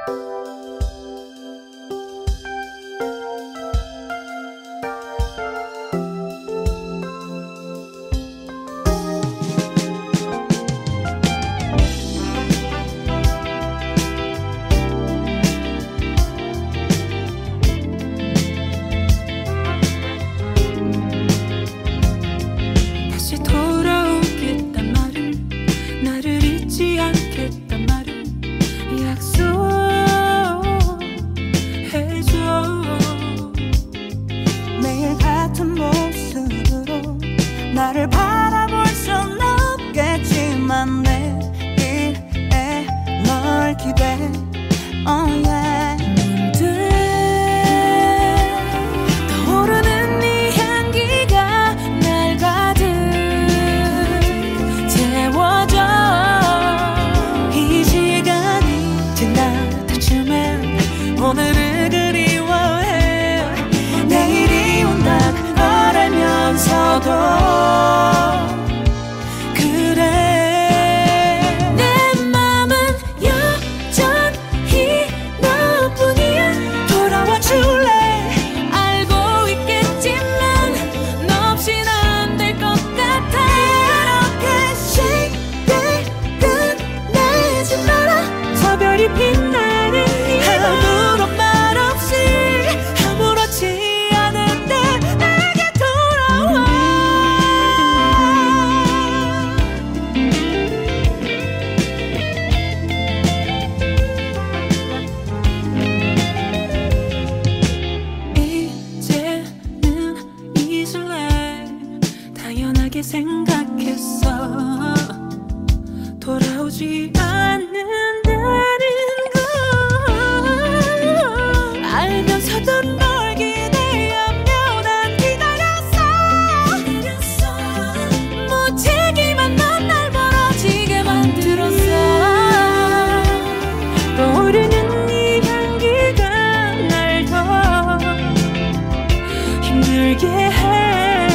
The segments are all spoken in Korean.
나를 바라볼 순 없겠지만 내일에 널 기대 oh yeah. 문득 떠오르는 네 향기가 날 가득 채워져 이 시간이 지날 때쯤엔 오늘을 그리워해 내일이 온다는 걸 알면서도 생각했어 돌아오지 않는다는 걸 알면서도 널 기대하며 난 기다렸어 무책임한 넌 날 멀어지게 만들었어 떠오르는 네 향기가 날 더 힘들게 해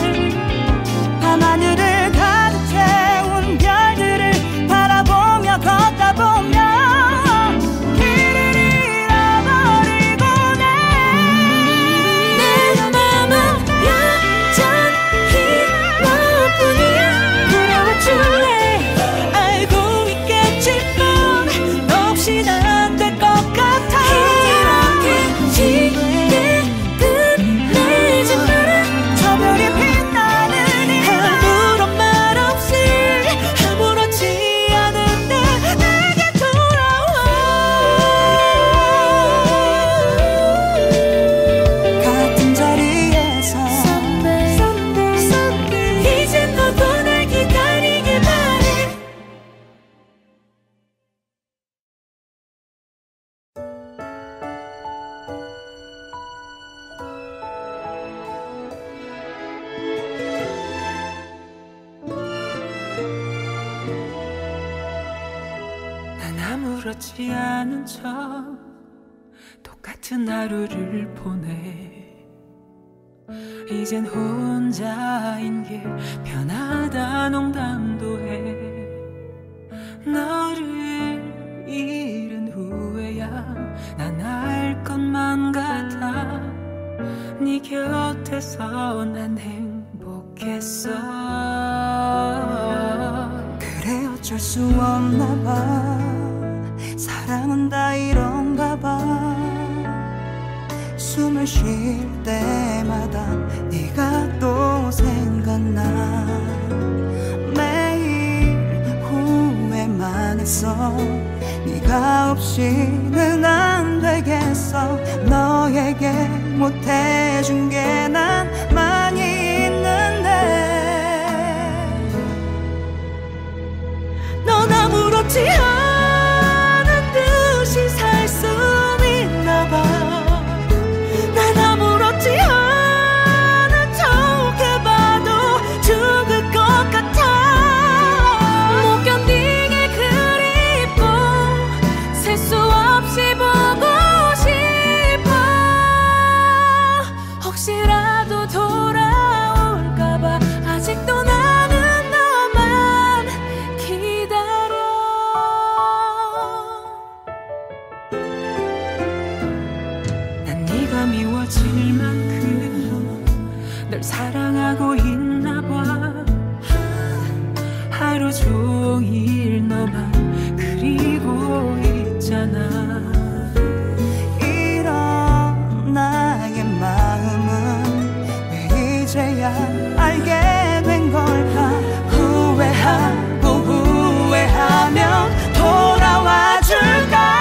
하늘을 가득 채운 별들을 바라보며 걷다 보면 길을 잃어버리고 내 맘은 여전히 너뿐이야 돌아와줄래 알고 있겠지만 너 없인 안 될 것 같아 이렇게 쉽게 끝내지 마라 저별이 빛나는 아무렇지 않은 척 똑같은 하루를 보내 이젠 혼자인 게 편하다 농담도 해 너를 잃은 후에야 난 알 것만 같아 네 곁에서 난 행복했어 그래 어쩔 수 없나 봐 사랑은 다 이런가 봐 숨을 쉴 때마다 네가 또 생각나 매일 후회만 했어 네가 없이는 안 되겠어 너에게 못해준 게 난 많이 있는데 넌 아무렇지 않은 듯이 살 수 있나 봐 난 아무렇지 않은 척 해봐도 죽을 것 같아 못 견디게 그립고 셀 수 없이 보고 싶어 혹시라도 돌아올까봐 아직도 나는 너만 기다려 미워질 만큼 널 사랑하고 있나 봐. 하루 종일 너만 그리고 있잖아. 이런 나의 마음은 왜 이제야 알게 된 걸까. 후회하고 후회하면 돌아와 줄까.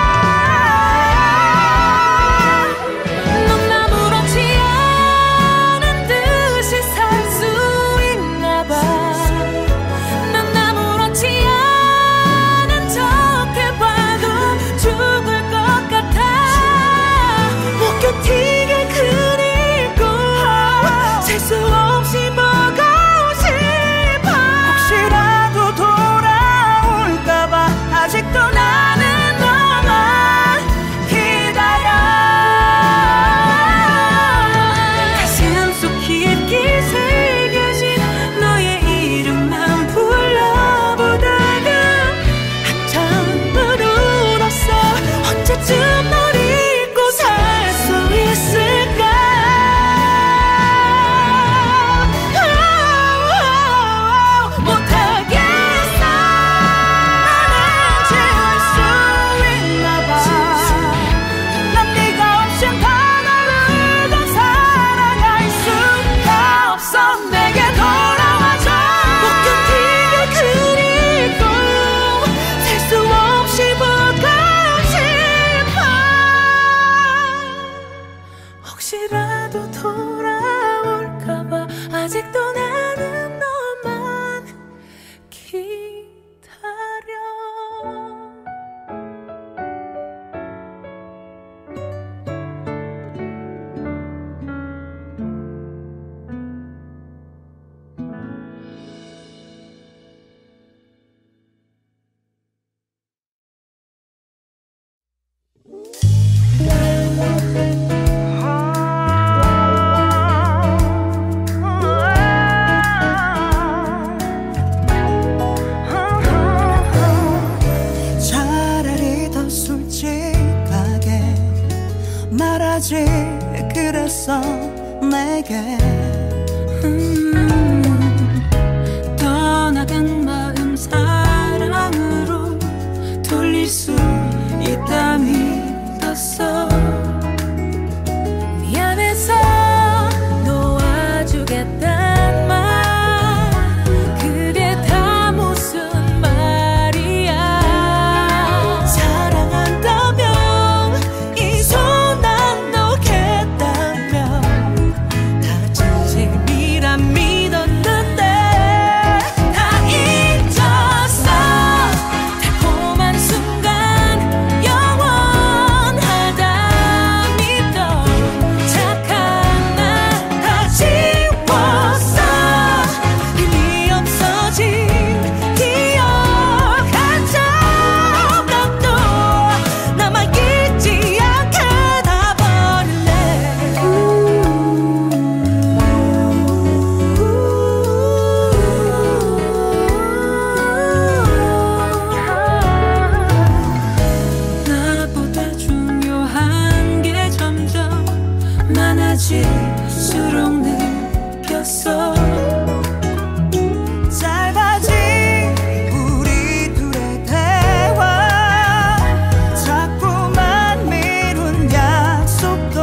혹시라도 돌아올까봐 아직도 나는 너만 기다려. 말하지 그랬어 내게. 떠나간 마음 사랑으로 돌릴 수 있다 믿었어. 미안해서 놓아주겠단 말 그게 다 무슨 말이야. 사랑한다면 이 손 안 놓겠다며 다 진심이란 믿었는데 다 잊었어. 달콤한 순간 영원하다 믿던 착한 나 다 지웠어. 의미 없어진 기억 한 조각도 남아있지 않게 다 버릴래. 나보다 중요한 게 점점 많아질수록 느꼈어. 짧아진 우리 둘의 대화 자꾸만 미룬 약속도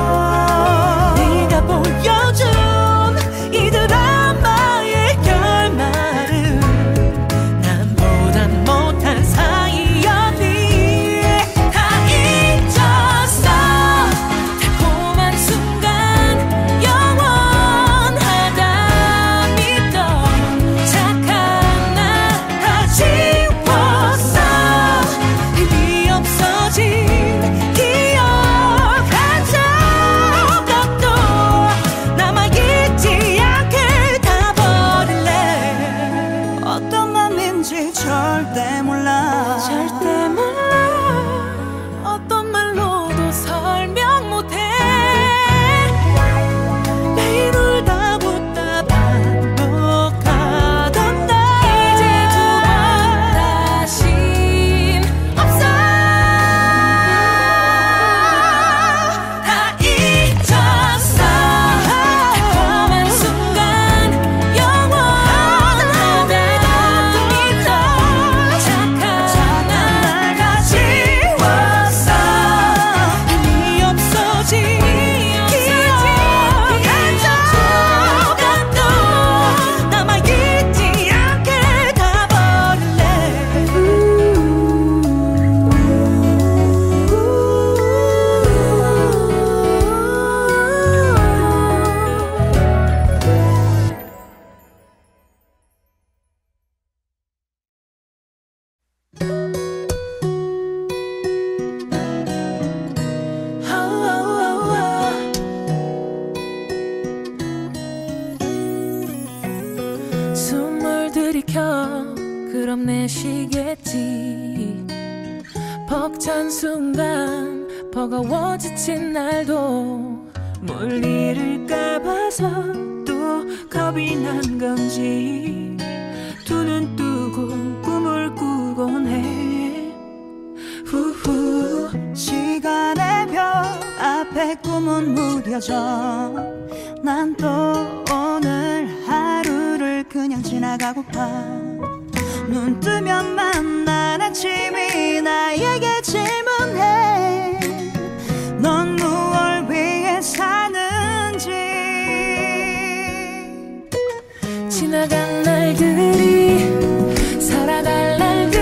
네가 보여준 이 드라마의 결말은 난 보다 못한 사이였니. 다 잊었어. 달콤한 순간 영원하다 순간 버거워 지친 날도 뭘 잃을까봐서 또 겁이 난 건지 두 눈 뜨고 꿈을 꾸곤 해. 후후. 시간의 벽 앞에 꿈은 무뎌져. 난 또 오늘 하루를 그냥 지나가고파. 눈 뜨면 난 아침이 나에게 질문해. 넌 무얼 위해 사는지. 지나간 날들이 살아갈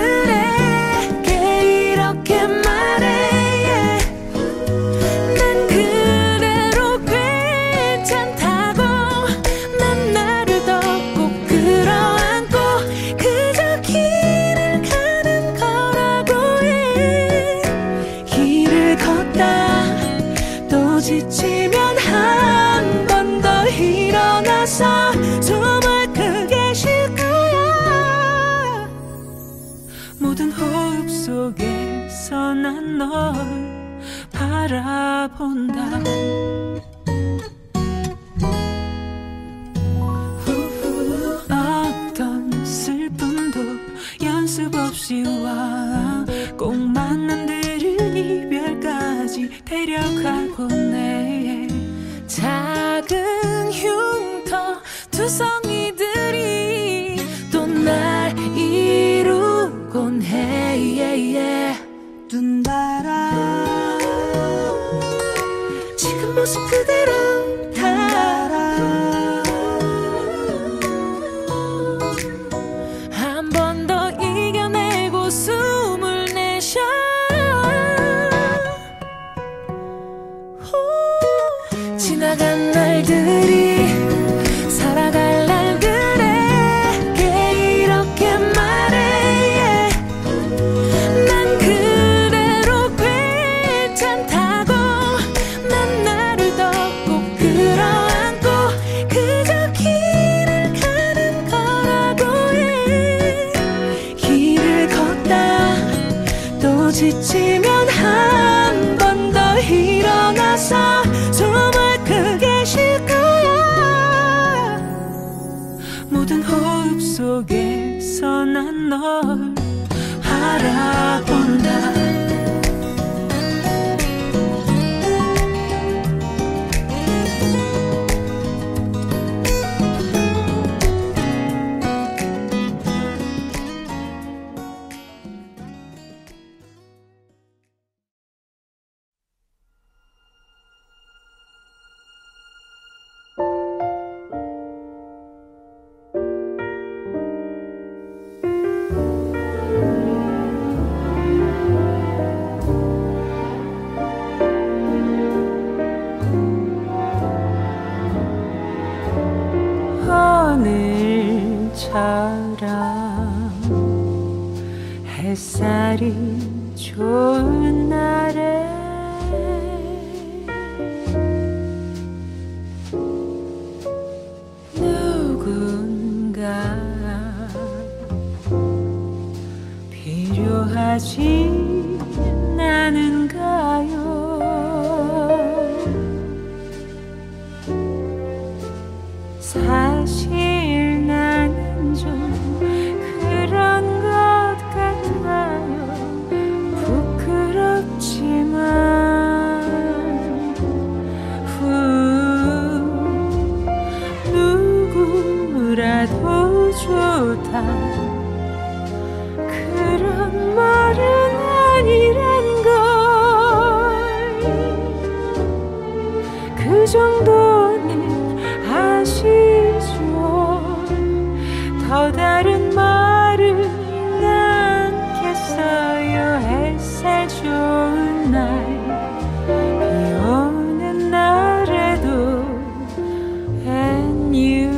날들에게 이렇게 말해. 난 그대로 괜찮다고. 난 나를 더 꼭 끌어안고 그저 길을 가는 거라고 해. 길을 걷다 또 지치면 한 번 더 일어나서 숨을 크게 쉴 거야. 모든 호흡 속에서 난 널 바라본다. 어떤 슬픔도 연습 없이 와. 꼭 만남들은 이별까지 데려가곤 해. 작은 흉터 투성이들이 또 날 이루곤 해. 눈 달아 지금 모습 그대로 달아. 한 번 더 이겨내고 숨을 내쉬어. 지나간 날들이 살아갈 날들에게 이렇게 말해. 난 그대로 괜찮다고. 난 나를 더 꼭 끌어안고 그저 길을 가는 거라고 해. 길을 걷다 또 지치면 한 번 더 일어나서 숨을 크게 쉴 거야. 모든 호흡 속에서 난 널 바라본다. 오늘처럼 햇살이 좋은 날에 누군가 필요하지 않은가요? 사실 나는 좀 그런 것 같아요. 부끄럽지만 누구라도 좋다 그런 말은 아니란 걸. 그 정도는 아시죠? 더 다른 말은 않겠어요. 햇살 좋은 날 비 오는 날에도 and you.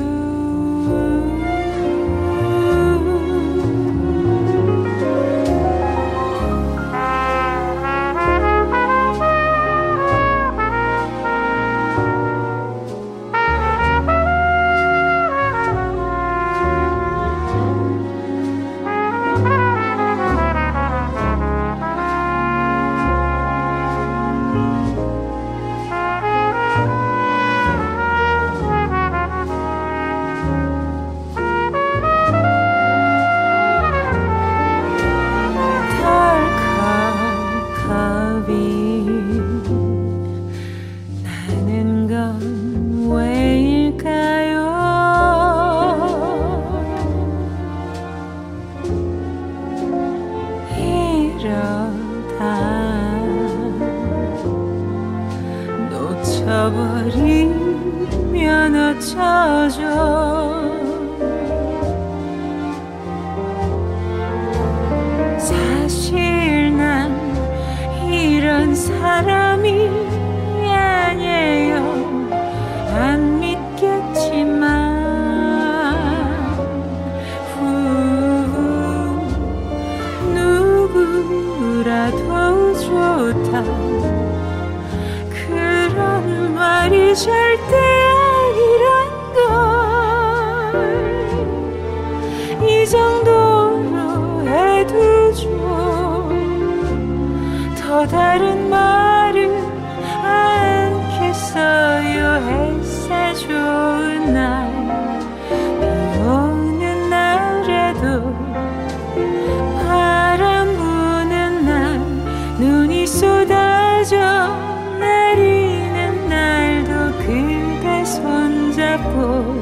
잊혀져. 사실 난 이런 사람이 아니에요. 안 믿겠지만 누구라도 좋다 그런 말이 절대 아니란 걸 이 정도로 해두죠. 더 다른 말은 않겠어요. 햇살 좋은 날 비 오는 날에도 바람 부는 날 눈이 쏟아져 내리는 날도 그대 손잡고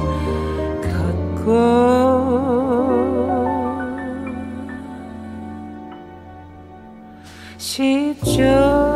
걷고 싶죠.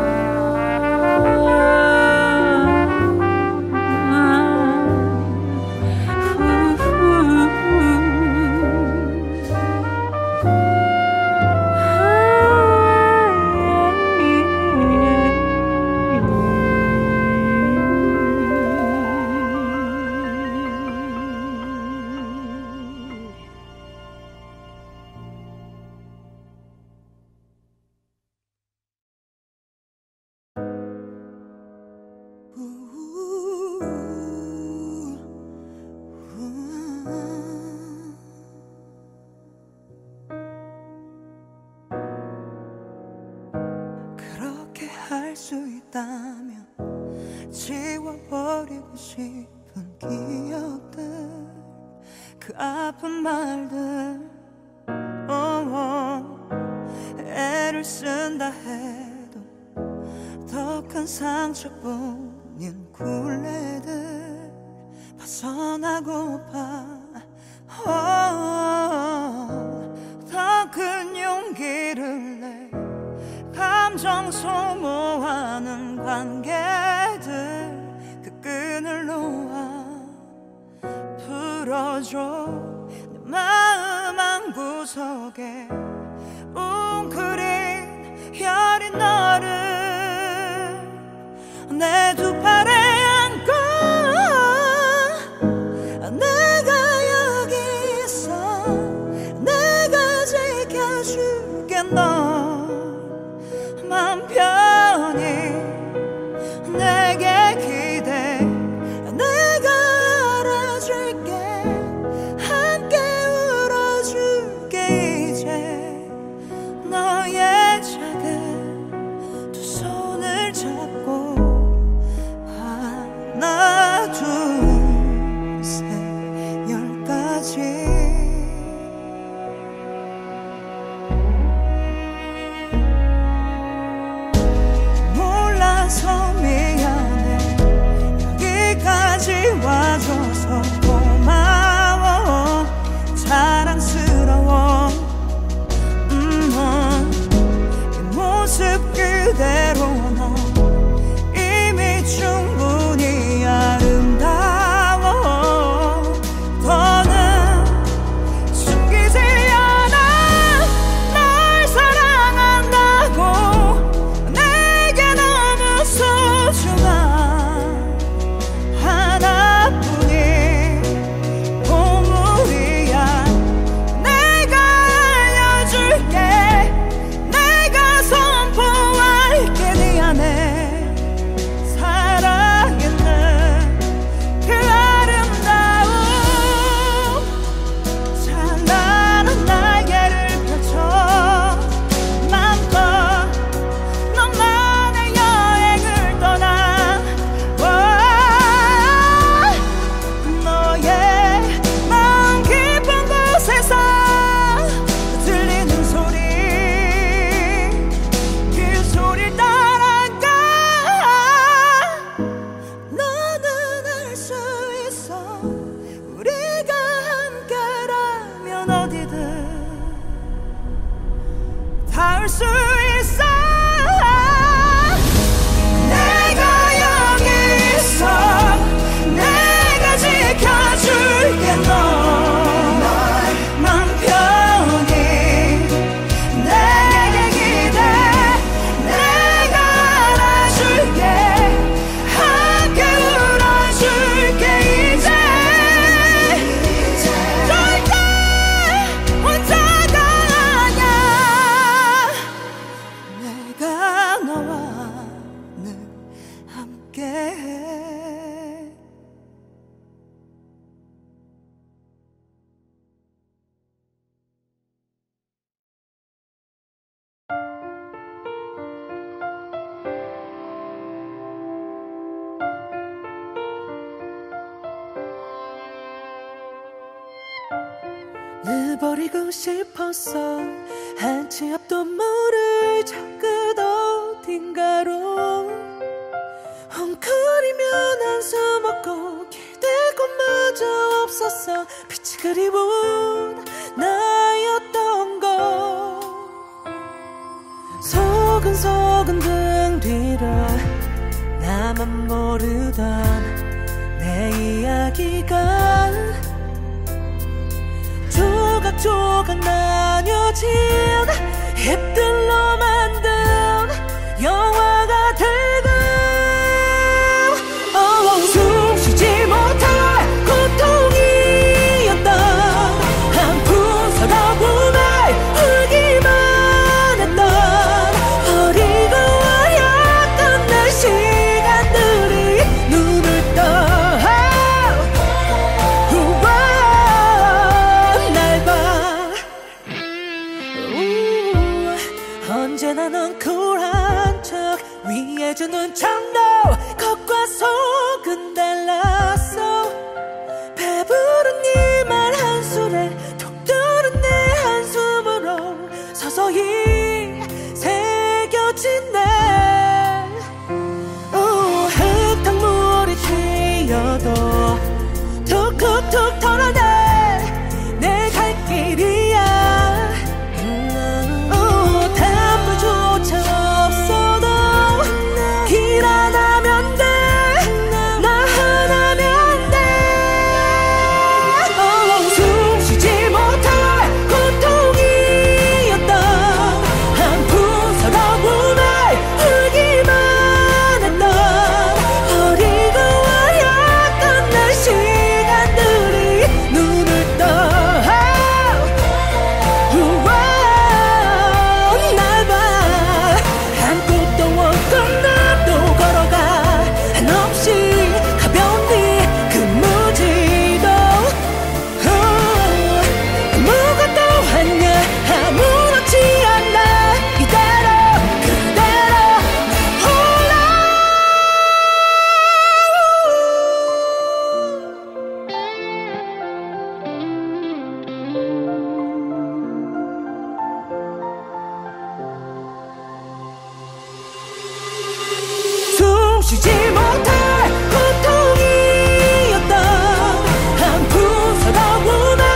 그렇게 할 수 있다면 지워버리고 싶은 기억들 그 아픈 말들 애를 쓴다 해도 더 큰 상처뿐인 굴레들 벗어나고파 더 큰 용기를 내 감정 소모하는 관계들 그 끈을 놓아 풀어줘. 내 마음 한구석에 웅크린 여린 너를 내 두 팔에 안고 내가 여기 있어. 내가 지켜줄게 너 맘 편히 내게 기대. 내가 알아줄게 함께 울어줄게 이제 버리고 싶었어. 한치 앞도 모를 저 끝 어딘가로 헝클이며 한숨 먹고 기댈 곳마저 없었어. 빛이 그리운 나였던 거. 소근소근 등 뒤로 나만 모르던 내 이야기가 조각조각 나뉘어진 잎들로 만든 영화가 되고 숨쉬지 못할 고통이었던 한푼 서러움에 울기만 했던 어리고 어렸던 내 시간들이 눈을 떠 언제나 넌 쿨한 척 위해주는 척도 겉과 속은 달랐어. 배부른 네 말 한 술에 톡 들은 내 한숨으로 서서히 새겨진 내 흙탕물이 튀어도 툭툭툭 털어내 내 갈 길이야. 쉬지 못할 고통이었던 한푼 서러움에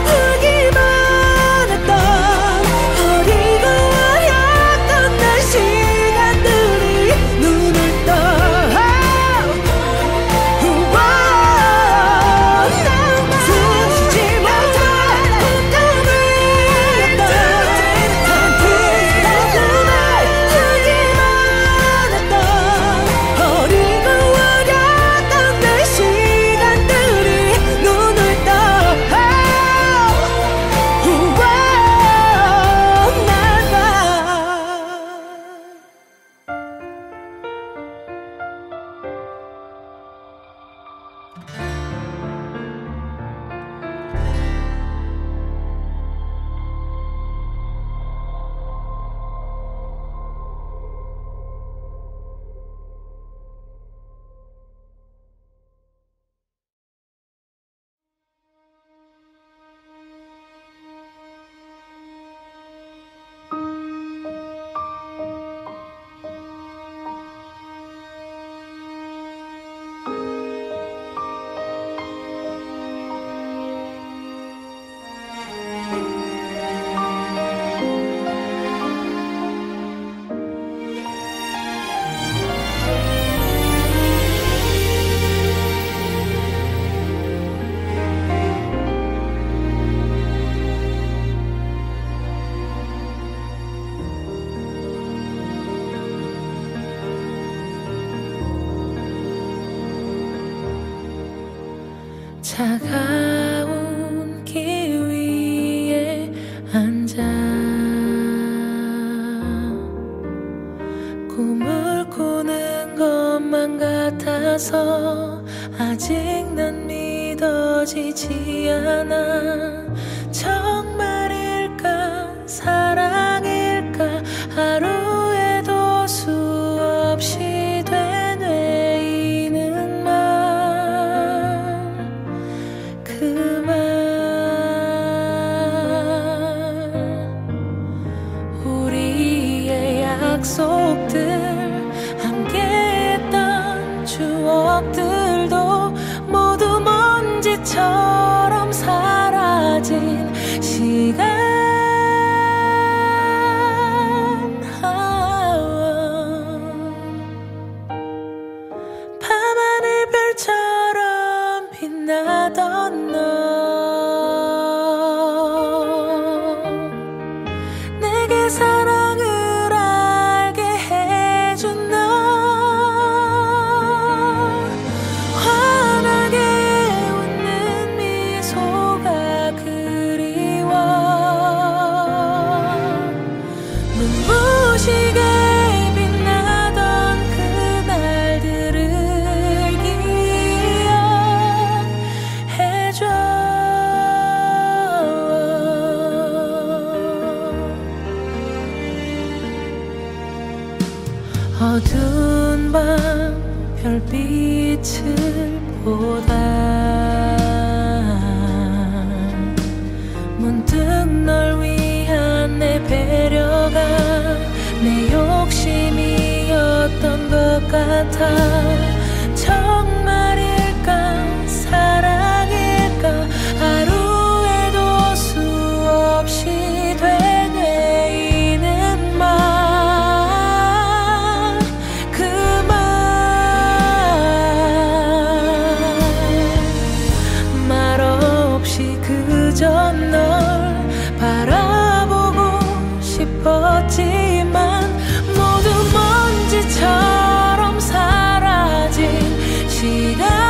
울기만 했던 어리고 어렸던 내 시간들이 눈을 떠 숨쉬지 못할 고통이었던 한푼 서러움에 울기만 했던 어리고 어렸던 내 시간들이 눈을 떠 날 봐. 차가운 길 위에 앉아 꿈을 꾸는 것만 같아서 아직 난 믿어지지 않아. 정말일까 사랑일까 하루에도 수없이 되뇌이는 말 그 말 어두운 밤 별빛을 보다 문득 널 위한 내 배려가 내 욕심이었던 것 같아. 정말일까 사랑일까 하루에도 수없이 되뇌이는 말 없이 그저 널 바라보고 싶었지만 모두 먼지처럼 사라진 시간.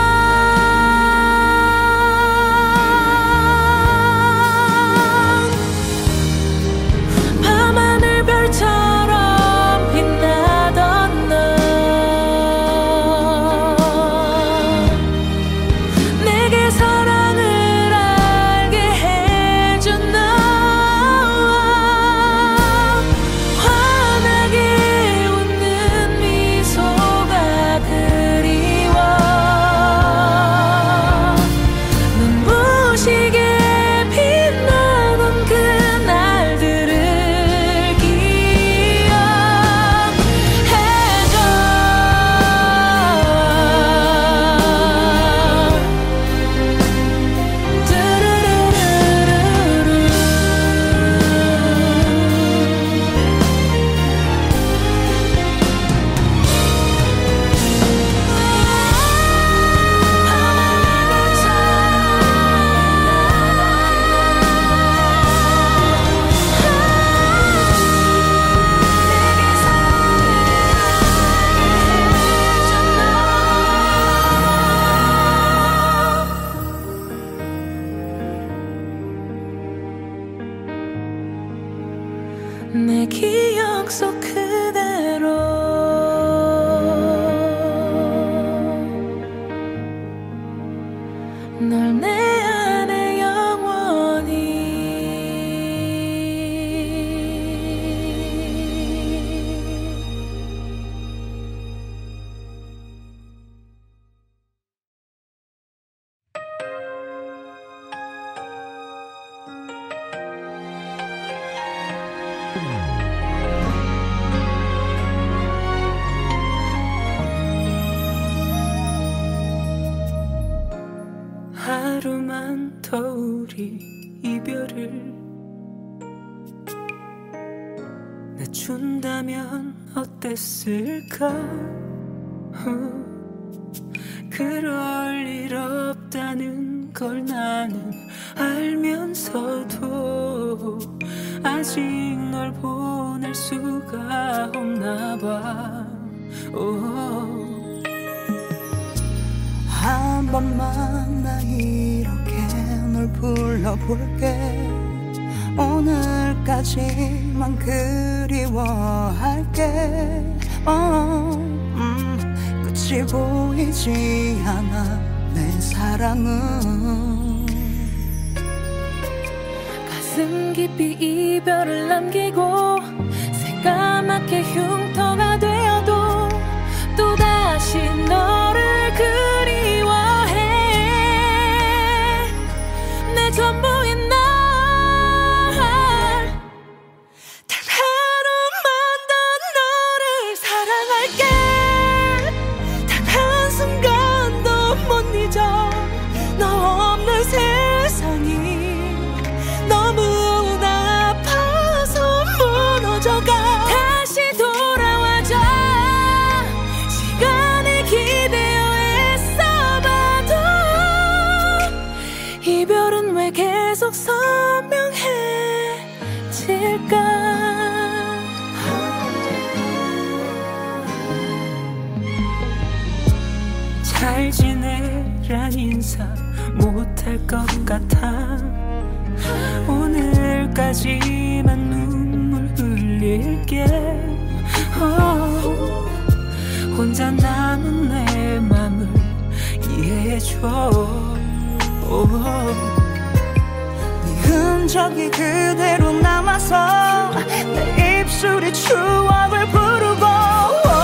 밤하늘 별처럼 빛나던 너 내게 사랑을 알게 해준 너 환하게 웃는 미소가 그리워 눈부시게 빛나던 그날들을 기억해줘. 내 기억 속 그대로 널 내 안에 영원히 하루만 더 우리 이별을 내준다면 어땠을까. 그럴 일 없다는 걸 나는 알면서도 아직 널 보낼 수가 없나 봐. 한 번만 나 이렇게 널 불러볼게. 오늘까지만 그리워할게. 끝이 보이지 않아 내 사랑은. 가슴 깊이 이별을 남기고 새까맣게 흉터가 되어도 또다시 너를 그리워해. 내 전부인 날 단 하루만 더 너를 사랑할게. 단 한순간도 못 잊어. 너 없는 세상이 너무나 아파서 무너져가. 다시 돌아와줘. 시간을 기대어 애써봐도 이별은 왜 계속 선명해질까. 잘 지내란 인사 못할 것 같아. 오늘까지만 눈물 흘릴게. 혼자 남은 내 맘을 이해해줘. 네 흔적이 그대로 남아서 내 입술이 추억을 부르고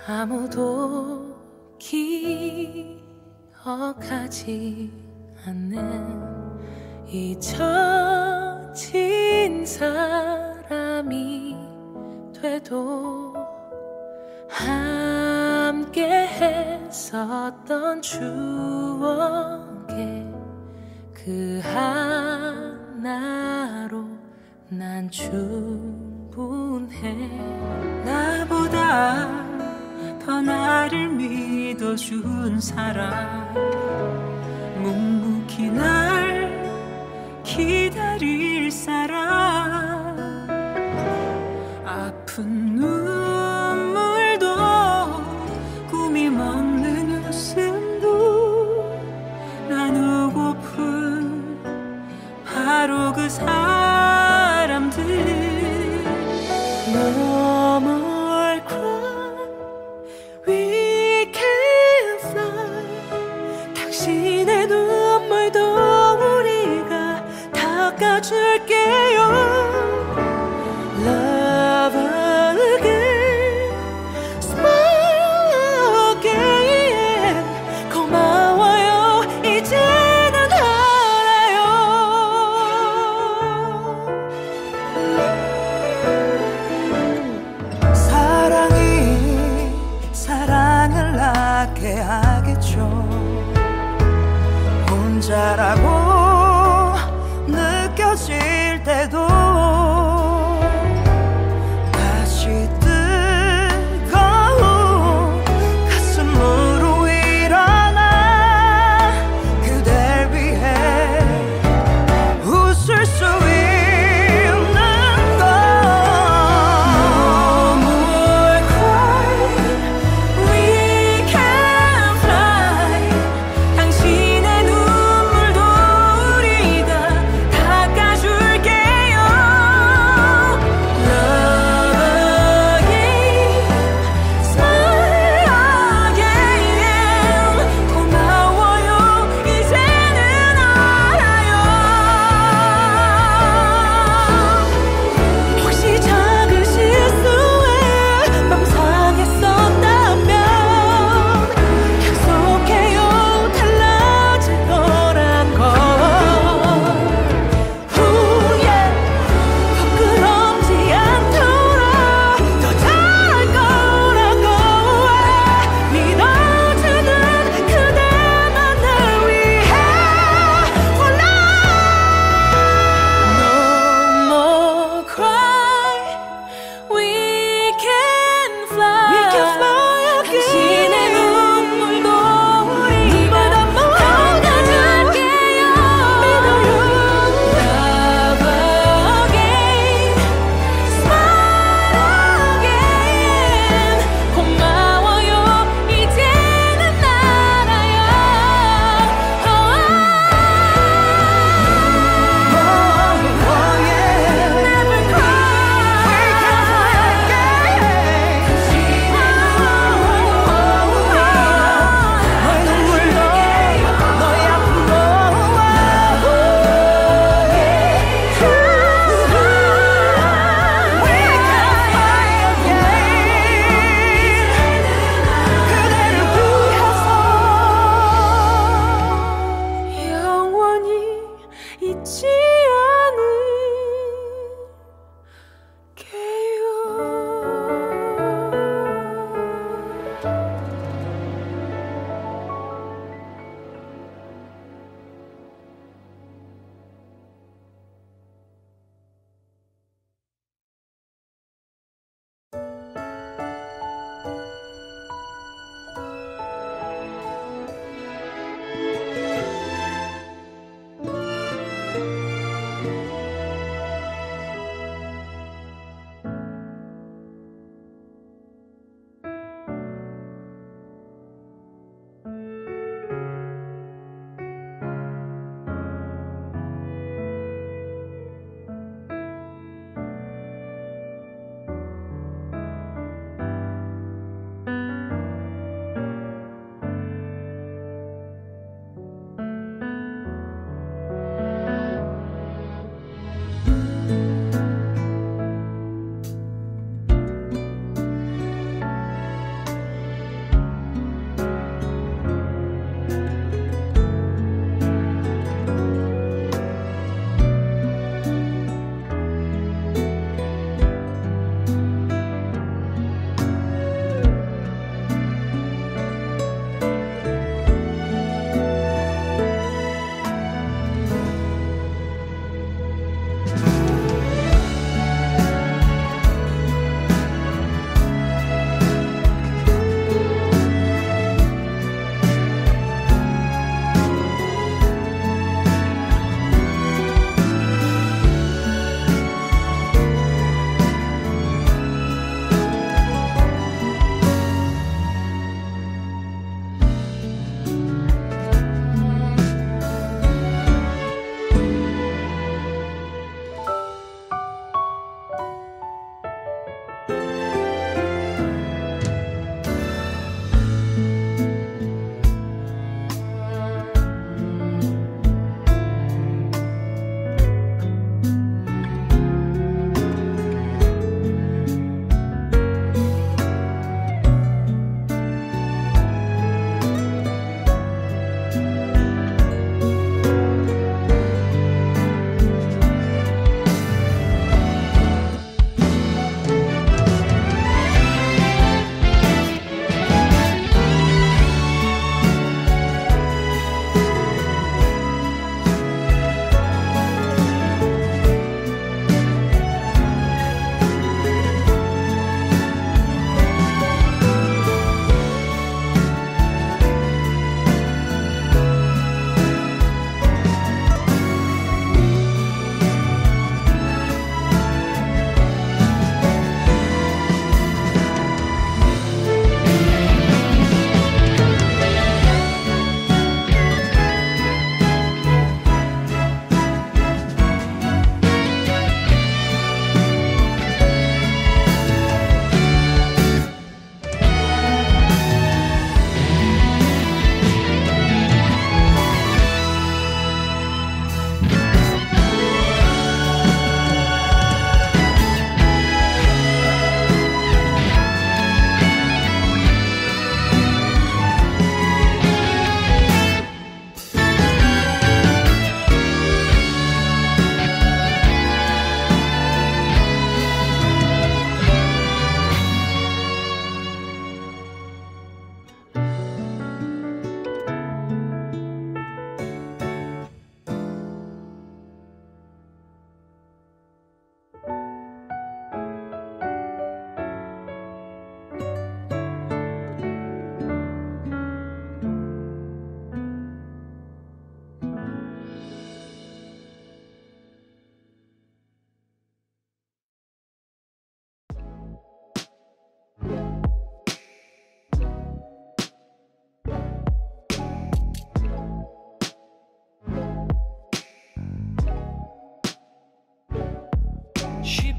아무도 기억하지 않는 잊혀진 사람이 돼도 함께 했었던 추억에 그 하나로 난 충분해. 나보다 더 나를 믿어준 사람, 묵묵히 날 기다릴 사람, 아픈 눈물도 꾸밈 없는 웃음도 나누고픈 바로 그 사람들. No more cry, we can fly. 당신의 눈물도 우리가 닦아줄게요. Love again, smile again. 고마워요, 이제는 알아요. 사랑이 사랑을 낳게 하겠죠. 혼자라고 느껴질 때도 다시 뜨거운 가슴으로 일어나 그댈 위해 웃을 수 있는 것. No more cry, we can fly. 당신의 눈물도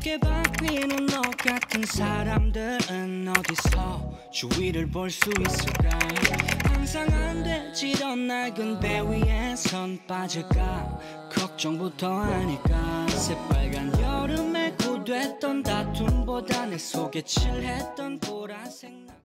쉽게 바뀌는 너 같은 사람들은 어디서 주위를 볼 수 있을까. 항상 안 되지던 낡은 배 위에 선 빠질까 걱정부터 하니까. 새빨간 여름에 고됐던 다툼보다 내 속에 칠했던 보라색